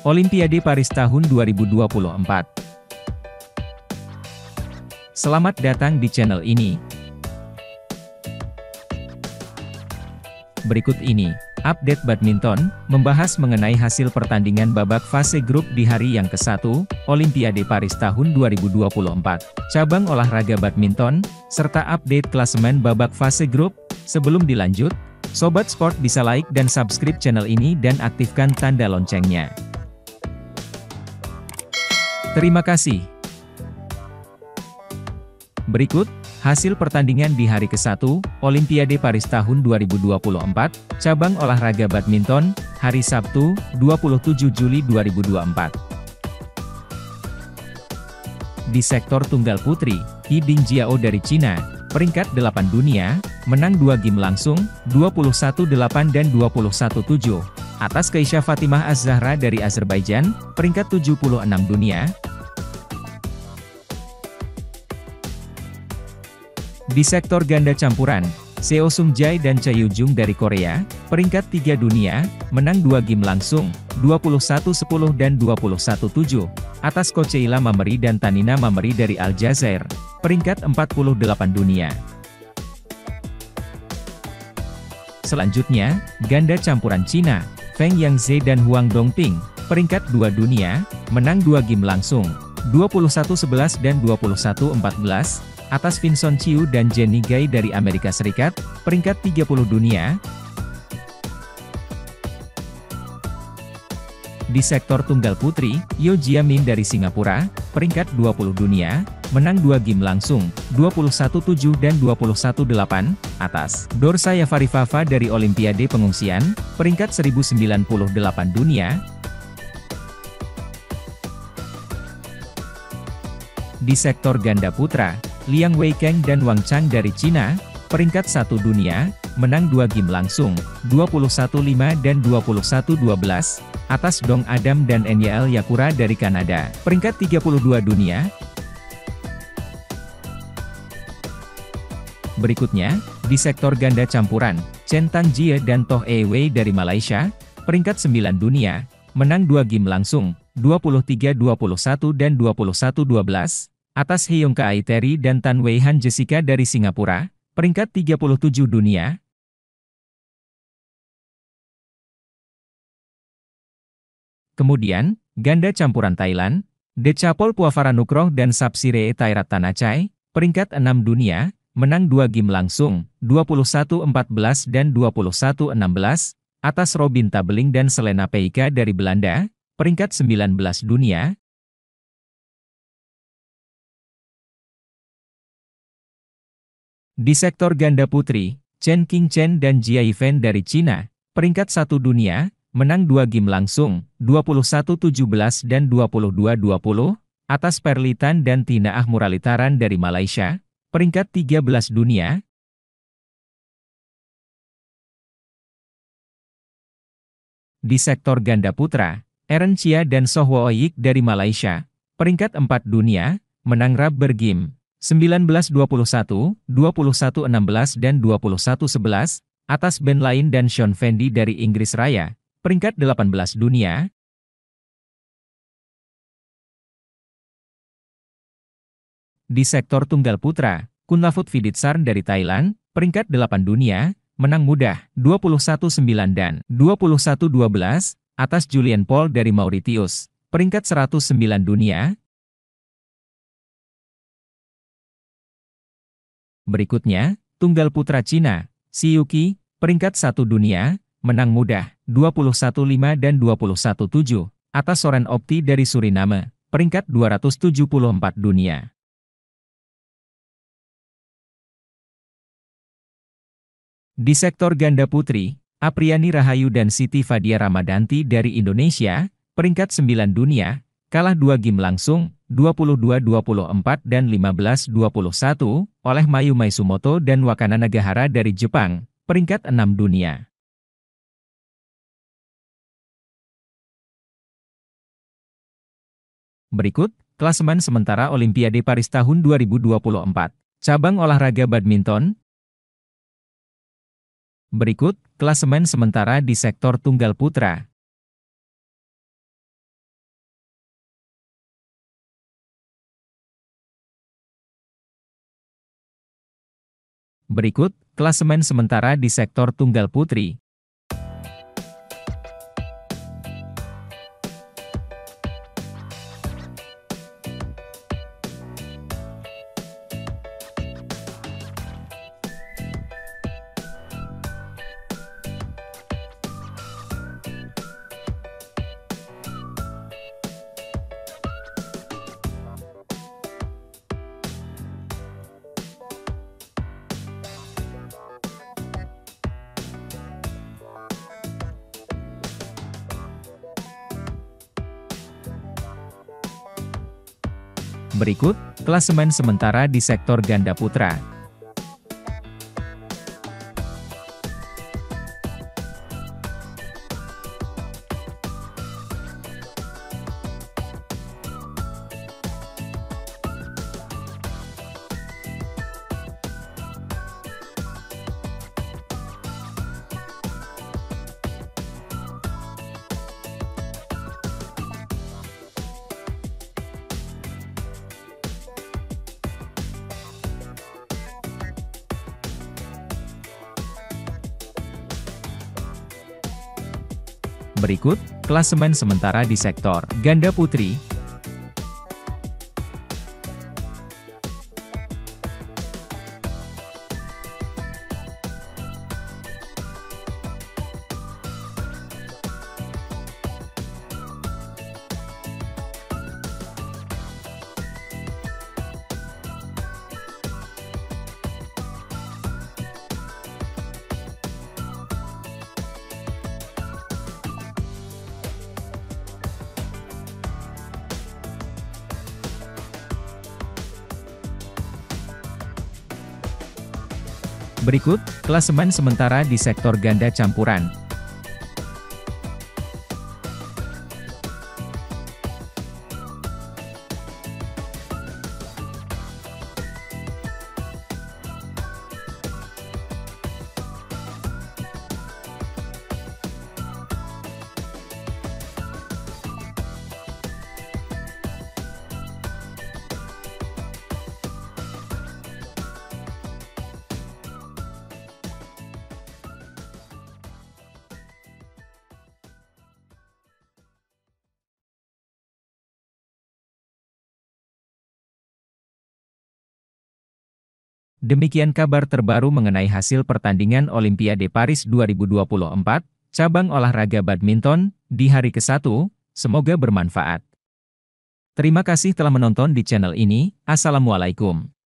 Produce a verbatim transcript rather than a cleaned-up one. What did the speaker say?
Olimpiade Paris tahun dua ribu dua puluh empat. Selamat datang di channel ini. Berikut ini, update badminton, membahas mengenai hasil pertandingan babak fase grup di hari yang ke satu, Olimpiade Paris tahun dua ribu dua puluh empat, cabang olahraga badminton, serta update klasemen babak fase grup. Sebelum dilanjut, Sobat Sport bisa like dan subscribe channel ini dan aktifkan tanda loncengnya. Terima kasih. Berikut, hasil pertandingan di hari ke satu, Olimpiade Paris tahun dua ribu dua puluh empat, cabang olahraga badminton, hari Sabtu, dua puluh tujuh Juli dua ribu dua puluh empat. Di sektor tunggal putri, He Bingjiao dari Cina, peringkat delapan dunia, menang dua game langsung, dua puluh satu delapan dan dua puluh satu tujuh. Atas Keisha Fatimah Az-Zahra dari Azerbaijan, peringkat tujuh puluh enam dunia. Di sektor ganda campuran, Seo Sung-jae dan Cha Yu-jung dari Korea, peringkat tiga dunia, menang dua game langsung, dua puluh satu sepuluh dan dua puluh satu tujuh. Atas Ko Cheila Mameri dan Tanina Mameri dari Aljazair, peringkat empat puluh delapan dunia. Selanjutnya, ganda campuran Cina, Feng Yangzhe dan Huang Dongping, peringkat dua dunia, menang dua game langsung, dua puluh satu sebelas dan dua puluh satu empat belas. Atas Vincent Chiu dan Jenny Gai dari Amerika Serikat, peringkat tiga puluh dunia. Di sektor tunggal putri, Yeo Jia-min dari Singapura, peringkat dua puluh dunia, menang dua game langsung, dua puluh satu tujuh dan dua puluh satu delapan, atas Dorsa Yafarifava dari Olimpiade Pengungsian, peringkat seribu sembilan puluh delapan dunia. Di sektor ganda putra, Liang Weikeng dan Wang Chang dari Cina, peringkat satu dunia, menang dua game langsung, dua puluh satu lima dan dua puluh satu dua belas, atas Dong Adam dan Enyel Yakura dari Kanada, peringkat tiga puluh dua dunia. Berikutnya, di sektor ganda campuran, Chen Tangjie dan Toh E Wei dari Malaysia, peringkat sembilan dunia, menang dua game langsung, dua puluh tiga dua puluh satu dan dua puluh satu dua belas, atas Heyoungka Aiteri dan Tan Wei Han Jessica dari Singapura, peringkat tiga puluh tujuh dunia. Kemudian, ganda campuran Thailand, Dechapol Puavaranukroh dan Sapsiree Thairattanachai, peringkat enam dunia, menang dua game langsung, dua puluh satu empat belas dan dua puluh satu enam belas, atas Robin Tabeling dan Selena Peika dari Belanda, peringkat sembilan belas dunia. Di sektor ganda putri, Chen Qingchen dan Jia Yifan dari Cina, peringkat satu dunia, menang dua game langsung, dua puluh satu tujuh belas dan dua puluh dua dua puluh, atas Perlitan dan Tina Ahmuralitaran dari Malaysia, peringkat tiga belas dunia. Di sektor ganda putra, Eren Chia dan Soh Woyik dari Malaysia, peringkat empat dunia, menang rubber game, sembilan belas dua puluh satu, dua puluh satu enam belas dan dua puluh satu sebelas, atas Ben Lain dan Sean Fendi dari Inggris Raya, peringkat delapan belas dunia. Di sektor tunggal putra, Kunlavut Viditsar dari Thailand, peringkat delapan dunia, menang mudah, dua puluh satu sembilan dan dua puluh satu dua belas, atas Julian Paul dari Mauritius, peringkat seratus sembilan dunia. Berikutnya, tunggal putra Cina, Xi Yuqi, peringkat satu dunia, menang mudah, dua puluh satu lima dan dua puluh satu tujuh, atas Soren Opti dari Suriname, peringkat dua ratus tujuh puluh empat dunia. Di sektor ganda putri, Apriani Rahayu dan Siti Fadia Ramadanti dari Indonesia, peringkat sembilan dunia, kalah dua game langsung, dua puluh dua dua puluh empat dan lima belas dua puluh satu, oleh Mayu Maisumoto dan Wakana Nagahara dari Jepang, peringkat enam dunia. Berikut, klasemen sementara Olimpiade Paris tahun dua ribu dua puluh empat, cabang olahraga badminton. Berikut, klasemen sementara di sektor tunggal putra. Berikut, klasemen sementara di sektor tunggal putri. Berikut, klasemen sementara di sektor ganda putra. Berikut, klasemen sementara di sektor ganda putri. Berikut, klasemen sementara di sektor ganda campuran. Demikian kabar terbaru mengenai hasil pertandingan Olimpiade Paris dua ribu dua puluh empat, cabang olahraga badminton, di hari ke satu, semoga bermanfaat. Terima kasih telah menonton di channel ini, Assalamualaikum.